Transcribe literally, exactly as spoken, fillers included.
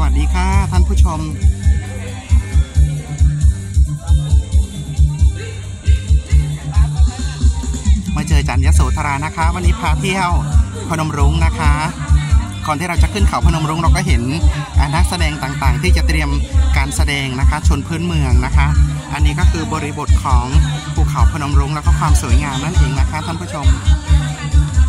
วัสดีค่ะท่านผู้ชมมาเจอจันยโสธรานะคะวันนี้พาเที่ยวพนมรุ้งนะคะก่อนที่เราจะขึ้นเขาพนมรุ้งเราก็เห็นนักแสดงต่างๆที่จะเตรียมการแสดงนะคะชนพื้นเมืองนะคะอันนี้ก็คือบริบทของภูเขาพนมรุ้งแล้วก็ความสวยงามนั่นเองนะคะท่านผู้ชม